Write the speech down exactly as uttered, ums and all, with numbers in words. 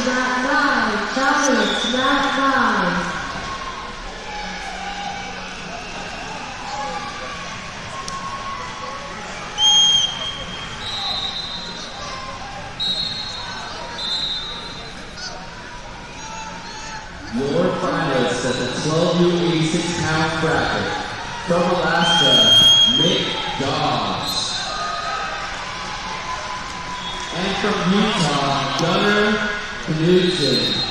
round five. Giants, round five. Your finalists at the twelve U eighty-six pound bracket. From Alaska, Nick Dobbs. And from Utah, Gunnar Knudsen.